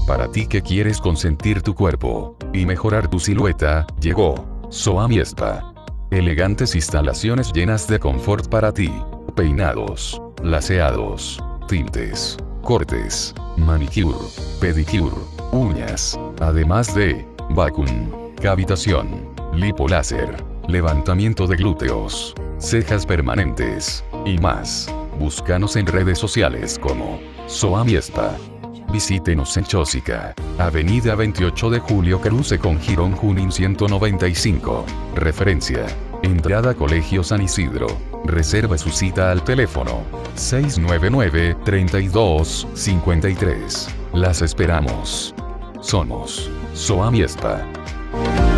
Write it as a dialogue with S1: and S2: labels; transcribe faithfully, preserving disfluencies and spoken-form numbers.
S1: Para ti que quieres consentir tu cuerpo y mejorar tu silueta, llegó Soami Spa. Elegantes instalaciones llenas de confort para ti. Peinados, laseados, tintes, cortes, manicure, pedicure, uñas, además de vacuum, cavitación, lipoláser, levantamiento de glúteos, cejas permanentes y más. Búscanos en redes sociales como Soami Spa. Visítenos en Chosica, Avenida veintiocho de Julio cruce con Girón Junín ciento noventa y cinco. Referencia: entrada Colegio San Isidro. Reserva su cita al teléfono seis nueve nueve, treinta y dos, cincuenta y tres. Las esperamos. Somos Soami Spa.